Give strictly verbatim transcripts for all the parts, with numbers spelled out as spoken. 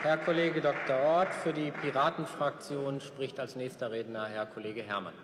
Herr Kollege Doktor Orth. Für die Piratenfraktion spricht als nächster Redner Herr Kollege Herrmann.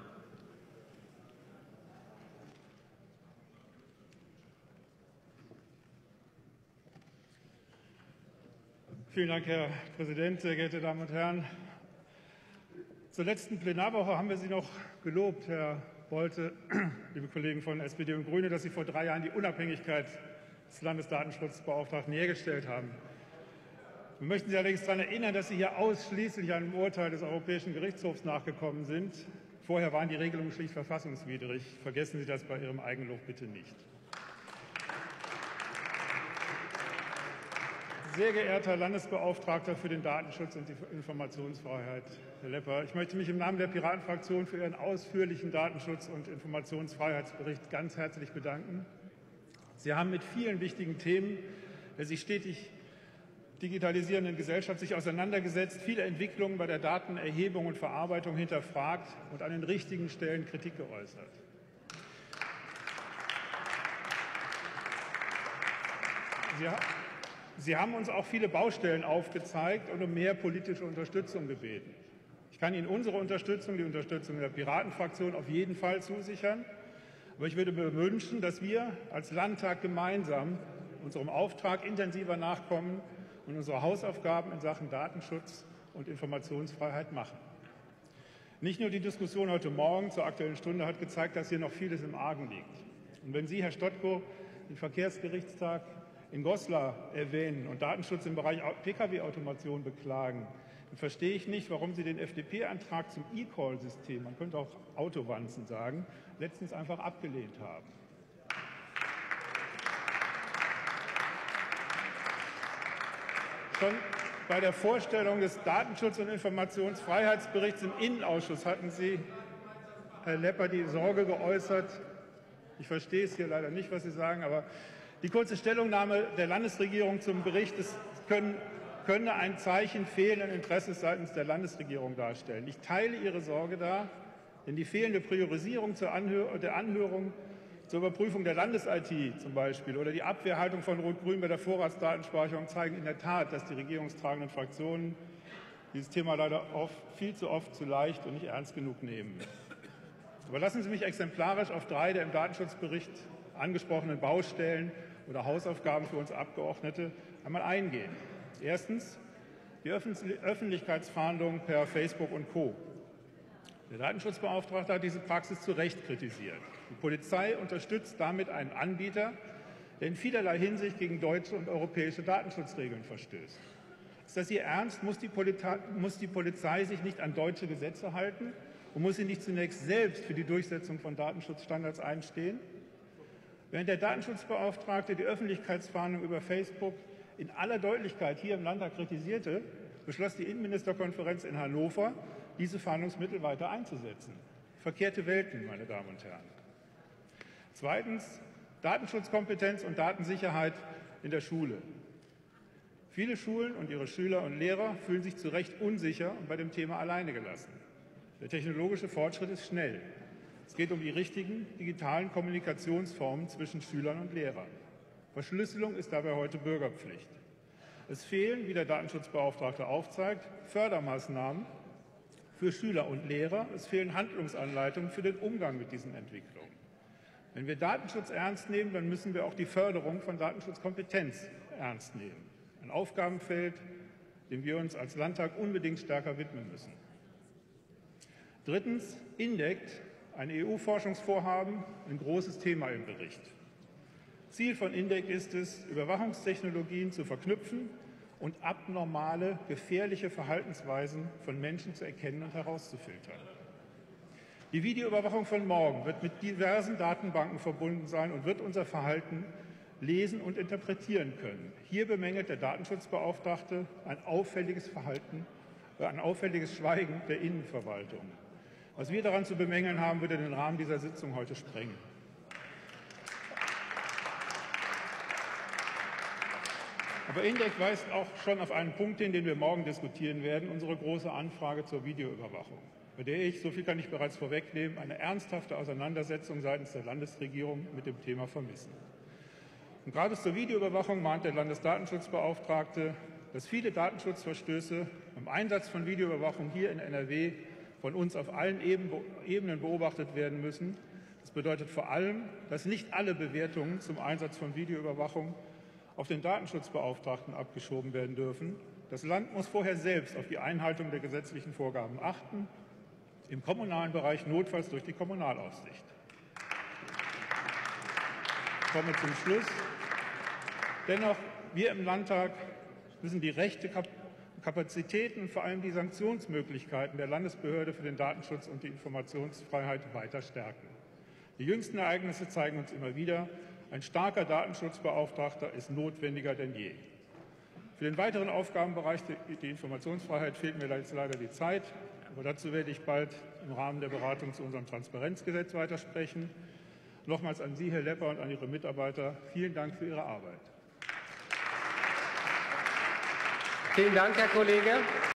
Vielen Dank, Herr Präsident, sehr geehrte Damen und Herren. Zur letzten Plenarwoche haben wir Sie noch gelobt, Herr Bolte, liebe Kollegen von S P D und Grüne, dass Sie vor drei Jahren die Unabhängigkeit des Landesdatenschutzbeauftragten hergestellt haben. Wir möchten Sie allerdings daran erinnern, dass Sie hier ausschließlich einem Urteil des Europäischen Gerichtshofs nachgekommen sind. Vorher waren die Regelungen schlicht verfassungswidrig. Vergessen Sie das bei Ihrem Eigenlob bitte nicht. Sehr geehrter Landesbeauftragter für den Datenschutz und die Informationsfreiheit, Herr Lepper, ich möchte mich im Namen der Piratenfraktion für Ihren ausführlichen Datenschutz- und Informationsfreiheitsbericht ganz herzlich bedanken. Sie haben mit vielen wichtigen Themen der sich stetig digitalisierenden Gesellschaft sich auseinandergesetzt, viele Entwicklungen bei der Datenerhebung und Verarbeitung hinterfragt und an den richtigen Stellen Kritik geäußert. Sie, Sie haben uns auch viele Baustellen aufgezeigt und um mehr politische Unterstützung gebeten. Ich kann Ihnen unsere Unterstützung, die Unterstützung der Piratenfraktion auf jeden Fall zusichern. Aber ich würde mir wünschen, dass wir als Landtag gemeinsam unserem Auftrag intensiver nachkommen und unsere Hausaufgaben in Sachen Datenschutz und Informationsfreiheit machen. Nicht nur die Diskussion heute Morgen zur Aktuellen Stunde hat gezeigt, dass hier noch vieles im Argen liegt. Und wenn Sie, Herr Stotko, den Verkehrsgerichtstag in Goslar erwähnen und Datenschutz im Bereich Pkw-Automation beklagen, dann verstehe ich nicht, warum Sie den F D P-Antrag zum E-Call-System, man könnte auch Autowanzen sagen, letztens einfach abgelehnt haben. Schon bei der Vorstellung des Datenschutz- und Informationsfreiheitsberichts im Innenausschuss hatten Sie, Herr Lepper, die Sorge geäußert, ich verstehe es hier leider nicht, was Sie sagen, aber die kurze Stellungnahme der Landesregierung zum Bericht ist, können, könne ein Zeichen fehlenden Interesses seitens der Landesregierung darstellen. Ich teile Ihre Sorge da, denn die fehlende Priorisierung zur Anhör der Anhörung zur Überprüfung der Landes-I T zum Beispiel oder die Abwehrhaltung von Rot-Grün bei der Vorratsdatenspeicherung zeigen in der Tat, dass die regierungstragenden Fraktionen dieses Thema leider oft, viel zu oft zu leicht und nicht ernst genug nehmen. Aber lassen Sie mich exemplarisch auf drei der im Datenschutzbericht angesprochenen Baustellen oder Hausaufgaben für uns Abgeordnete einmal eingehen. Erstens die Öffentlichkeitsfahndung per Facebook und Co. Der Datenschutzbeauftragte hat diese Praxis zu Recht kritisiert. Die Polizei unterstützt damit einen Anbieter, der in vielerlei Hinsicht gegen deutsche und europäische Datenschutzregeln verstößt. Ist das Ihr Ernst? Muss die Polizei, muss die Polizei sich nicht an deutsche Gesetze halten und muss sie nicht zunächst selbst für die Durchsetzung von Datenschutzstandards einstehen? Während der Datenschutzbeauftragte die Öffentlichkeitsfahndung über Facebook in aller Deutlichkeit hier im Landtag kritisierte, beschloss die Innenministerkonferenz in Hannover, diese Fahndungsmittel weiter einzusetzen. Verkehrte Welten, meine Damen und Herren. Zweitens Datenschutzkompetenz und Datensicherheit in der Schule. Viele Schulen und ihre Schüler und Lehrer fühlen sich zu Recht unsicher und bei dem Thema alleine gelassen. Der technologische Fortschritt ist schnell. Es geht um die richtigen digitalen Kommunikationsformen zwischen Schülern und Lehrern. Verschlüsselung ist dabei heute Bürgerpflicht. Es fehlen, wie der Datenschutzbeauftragte aufzeigt, Fördermaßnahmen für Schüler und Lehrer. Es fehlen Handlungsanleitungen für den Umgang mit diesen Entwicklungen. Wenn wir Datenschutz ernst nehmen, dann müssen wir auch die Förderung von Datenschutzkompetenz ernst nehmen. Ein Aufgabenfeld, dem wir uns als Landtag unbedingt stärker widmen müssen. Drittens, INDECT, ein E U-Forschungsvorhaben, ein großes Thema im Bericht. Ziel von INDECT ist es, Überwachungstechnologien zu verknüpfen und abnormale, gefährliche Verhaltensweisen von Menschen zu erkennen und herauszufiltern. Die Videoüberwachung von morgen wird mit diversen Datenbanken verbunden sein und wird unser Verhalten lesen und interpretieren können. Hier bemängelt der Datenschutzbeauftragte ein auffälliges Verhalten, ein auffälliges Schweigen der Innenverwaltung. Was wir daran zu bemängeln haben, würde den Rahmen dieser Sitzung heute sprengen. Aber INDECT weist auch schon auf einen Punkt hin, den wir morgen diskutieren werden, unsere große Anfrage zur Videoüberwachung, bei der ich, so viel kann ich bereits vorwegnehmen, eine ernsthafte Auseinandersetzung seitens der Landesregierung mit dem Thema vermissen. Und gerade zur Videoüberwachung mahnt der Landesdatenschutzbeauftragte dass viele Datenschutzverstöße beim Einsatz von Videoüberwachung hier in N R W von uns auf allen Ebenen beobachtet werden müssen. Das bedeutet vor allem, dass nicht alle Bewertungen zum Einsatz von Videoüberwachung auf den Datenschutzbeauftragten abgeschoben werden dürfen. Das Land muss vorher selbst auf die Einhaltung der gesetzlichen Vorgaben achten, im kommunalen Bereich notfalls durch die Kommunalaufsicht. Ich komme zum Schluss. Dennoch, wir im Landtag müssen die Rechte, Kapazitäten und vor allem die Sanktionsmöglichkeiten der Landesbehörde für den Datenschutz und die Informationsfreiheit weiter stärken. Die jüngsten Ereignisse zeigen uns immer wieder, ein starker Datenschutzbeauftragter ist notwendiger denn je. Für den weiteren Aufgabenbereich die Informationsfreiheit fehlt mir jetzt leider die Zeit, aber dazu werde ich bald im Rahmen der Beratung zu unserem Transparenzgesetz weitersprechen. Nochmals an Sie, Herr Lepper, und an Ihre Mitarbeiter vielen Dank für Ihre Arbeit. Vielen Dank, Herr Kollege.